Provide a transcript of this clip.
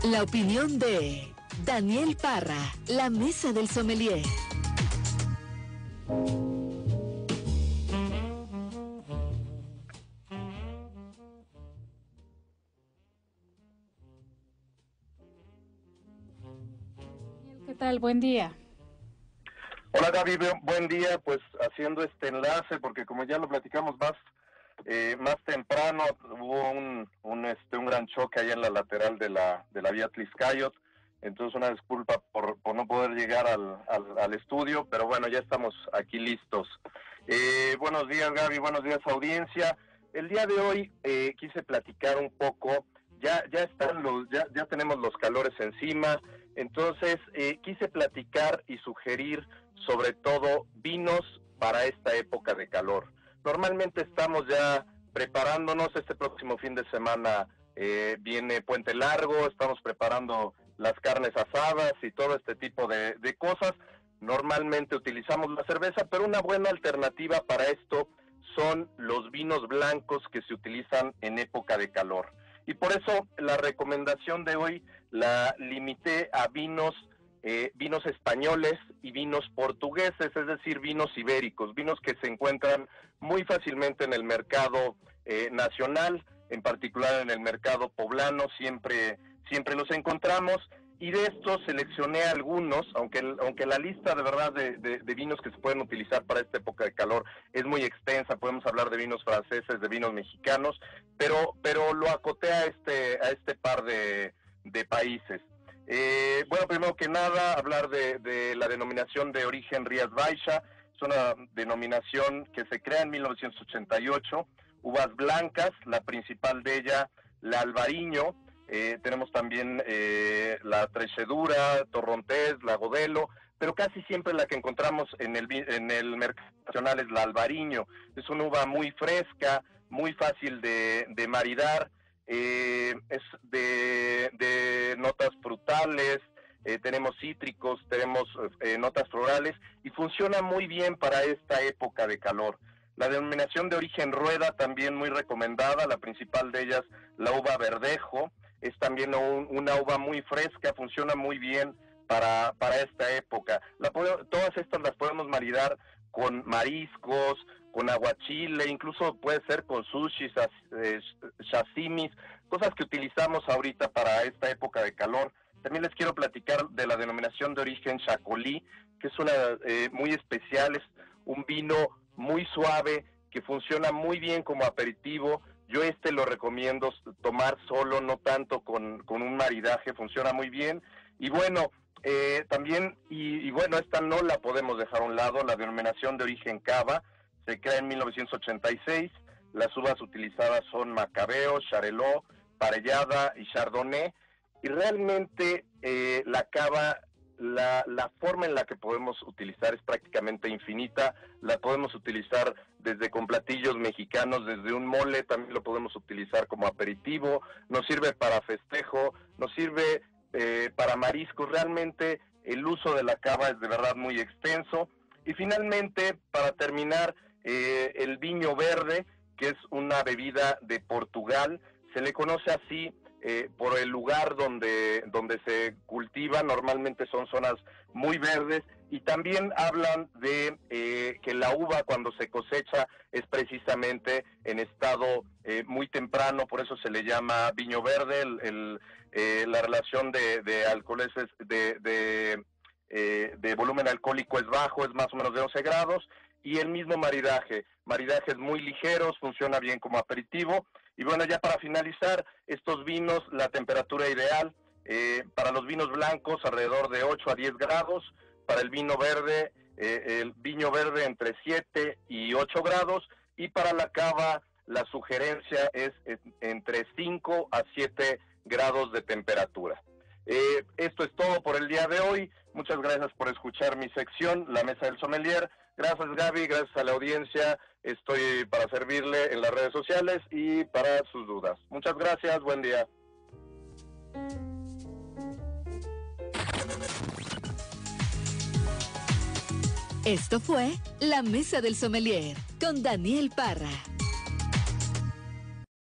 La opinión de Daniel Parra, la mesa del sommelier. ¿Qué tal? Buen día. Hola Gaby, buen día. Pues haciendo este enlace, porque como ya lo platicamos más temprano, hubo un gran choque allá en la lateral de la vía Tliscayot. Entonces una disculpa por no poder llegar al estudio, pero bueno, ya estamos aquí listos. Buenos días Gaby, buenos días audiencia. El día de hoy quise platicar un poco, ya tenemos los calores encima, entonces quise platicar y sugerir sobre todo vinos para esta época de calor. Normalmente estamos ya preparándonos, este próximo fin de semana viene Puente Largo, estamos preparando las carnes asadas y todo este tipo de cosas. Normalmente utilizamos la cerveza, pero una buena alternativa para esto son los vinos blancos que se utilizan en época de calor. Y por eso la recomendación de hoy la limité a vinos españoles y vinos portugueses, es decir, vinos ibéricos, vinos que se encuentran muy fácilmente en el mercado nacional, en particular en el mercado poblano, siempre los encontramos, y de estos seleccioné algunos, aunque la lista de verdad de vinos que se pueden utilizar para esta época de calor es muy extensa. Podemos hablar de vinos franceses, de vinos mexicanos, pero lo acoté a este par de países. Bueno, primero que nada, hablar de la denominación de origen Rías Baixas. Es una denominación que se crea en 1988, uvas blancas, la principal de ella, la Albariño. Tenemos también la Trexedura, Torrontés, la Godelo, pero casi siempre la que encontramos en el mercado nacional es la Albariño. Es una uva muy fresca, muy fácil de maridar, es de notas frutales, tenemos cítricos, tenemos notas florales, y funciona muy bien para esta época de calor. La denominación de origen Rueda también muy recomendada, la principal de ellas, la uva Verdejo, es también una uva muy fresca, funciona muy bien para esta época. Todas estas las podemos maridar con mariscos, con aguachile, incluso puede ser con sushis, sashimis, cosas que utilizamos ahorita para esta época de calor. También les quiero platicar de la denominación de origen Chacolí, que es una muy especial, es un vino muy suave, que funciona muy bien como aperitivo. Yo lo recomiendo tomar solo, no tanto con un maridaje, funciona muy bien. Y bueno, también, y bueno, esta no la podemos dejar a un lado, la denominación de origen Cava, se crea en 1986, las uvas utilizadas son Macabeo, Charelot, Parellada y Chardonnay, y realmente la Cava, la forma en la que podemos utilizar es prácticamente infinita. La podemos utilizar desde con platillos mexicanos, desde un mole, también lo podemos utilizar como aperitivo, nos sirve para festejo, nos sirve para mariscos. Realmente el uso de la cava es de verdad muy extenso. Y finalmente, para terminar, el viño verde, que es una bebida de Portugal, se le conoce así por el lugar donde se cultiva. Normalmente son zonas muy verdes, y también hablan de que la uva cuando se cosecha es precisamente en estado muy temprano, por eso se le llama viño verde. La relación de alcoholes de volumen alcohólico es bajo, es más o menos de 11 grados, y el mismo maridajes muy ligeros, funciona bien como aperitivo. Y bueno, ya para finalizar, estos vinos, la temperatura ideal, para los vinos blancos alrededor de 8 a 10 grados, para el vino verde entre 7 y 8 grados, y para la cava la sugerencia es entre 5 a 7 grados de temperatura. Esto es todo por el día de hoy. Muchas gracias por escuchar mi sección, La Mesa del Sommelier. Gracias Gaby, gracias a la audiencia. Estoy para servirle en las redes sociales y para sus dudas. Muchas gracias, buen día. Esto fue La Mesa del Sommelier con Daniel Parra.